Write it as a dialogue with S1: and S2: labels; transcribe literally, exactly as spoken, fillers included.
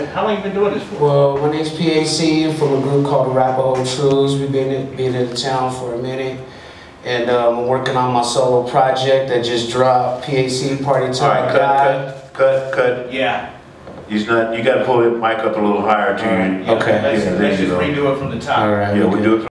S1: How long you been doing this for?
S2: Well, my name's P A C from a group called the Rapper Trues. We've been in, been in town for a minute. And um, I'm working on my solo project that just dropped, P A C Party Time.
S3: All right, cut, cut, cut, cut.
S1: Yeah.
S3: He's not, you gotta pull the mic up a little higher to you.
S1: Right, yeah.
S2: Okay.
S1: Let's,
S3: Yeah,
S1: let's
S3: there you
S1: just
S3: go.
S1: redo it from the top.
S2: All right.
S3: Yeah, we do it.